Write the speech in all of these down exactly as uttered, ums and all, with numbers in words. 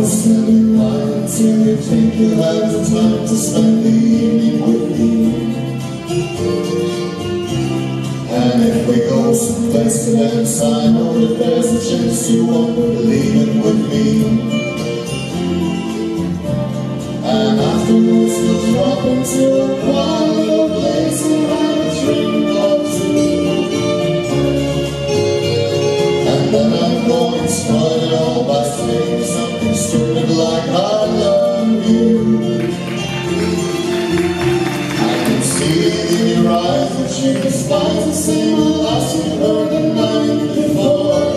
Standing right until you think you have the time to spend the evening with me. And if we go someplace to dance, I know that there's a chance you won't believe it with me. And afterwards we'll drop into a quiet little place and have a drink or two. And then I'm going to start it all by saying something stupid like I love you. I can see it in your eyes that you despise the same old lies you heard the night before.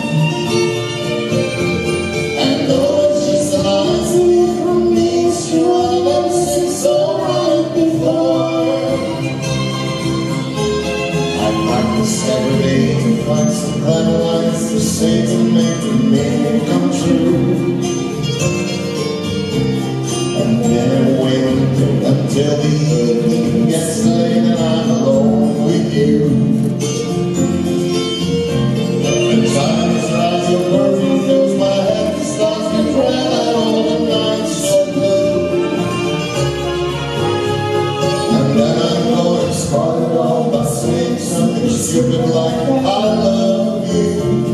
And though it's just the lies of you from me, it's true I've ever seen so right before. I practice every day to find some clever lines to say to make the meaning come true. And then wait until the evening gets late and I'm alone with you. And time is right, your perfume fills my head, it starts to cry out all the night so blue. And then I'm going to start it all by saying something stupid like I love you.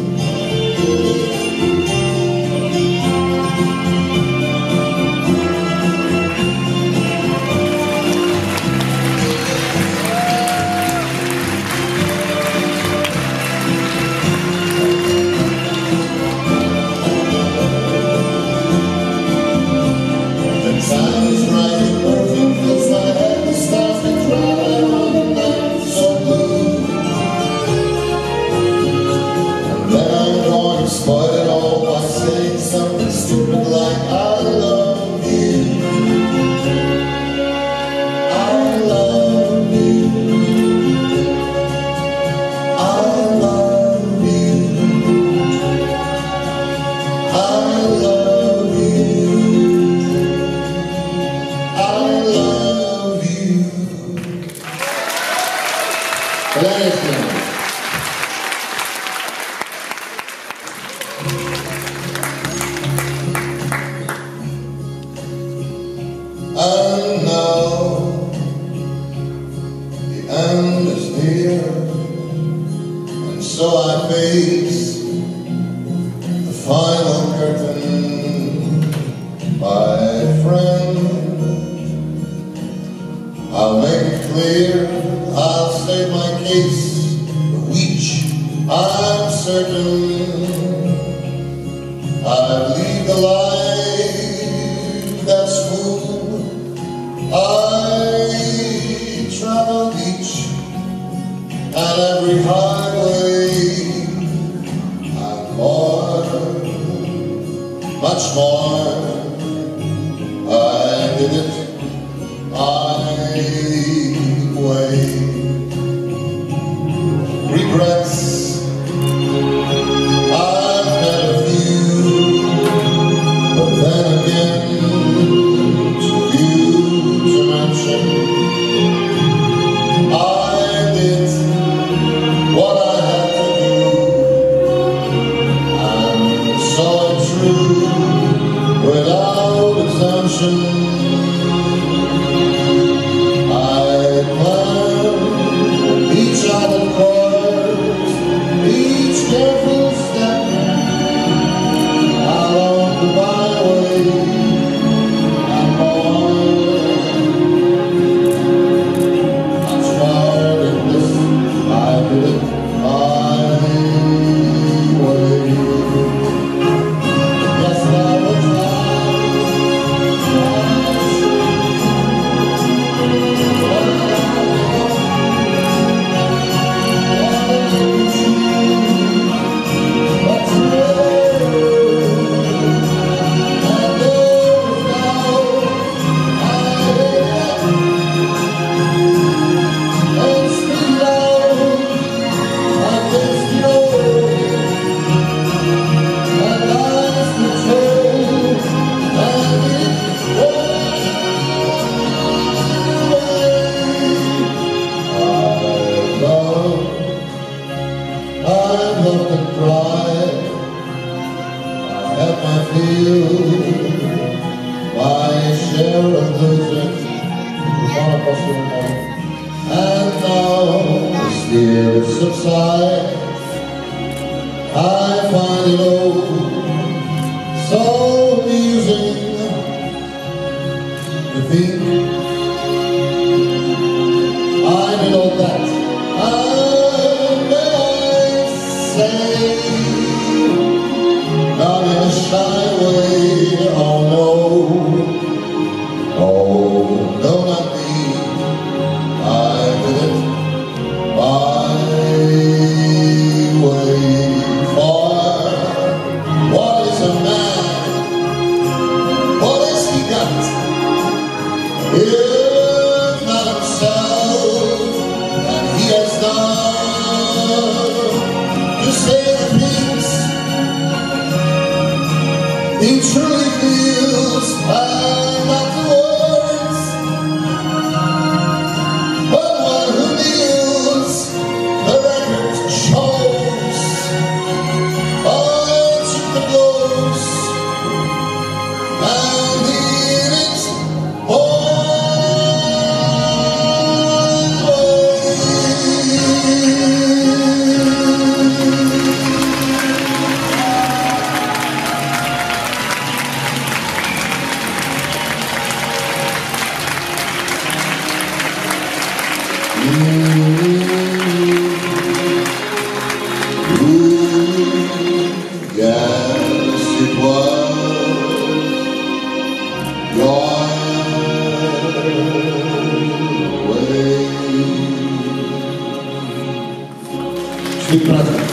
Spoil it all by saying something stupid like I love you. I love you. I love you. I love you. I love you. Thank you. And now the end is near, and so I face the final curtain. My friend, I'll make it clear, I'll state my case, of which I'm certain. I've legalized that's smooth. I traveled each and every highway and more, much more. I did it my way. Regrets, I've had a few, but then again, I did what I had to do and saw it through without exemption. I planned each other course, each careful step along the byway. Yes, I was right. feel my share of losing, and now the tears subside. I find it all so amusing to think I did all that. And may I say, not in a shy way, oh no, oh no, not me. I did it my way. For what is a man? What has he got? If not himself, and he has done to say the things he truly feels, and not the words, but one who kneels. The record shows I took the blows, and did it all. Yes, it was your way. Sweet brother.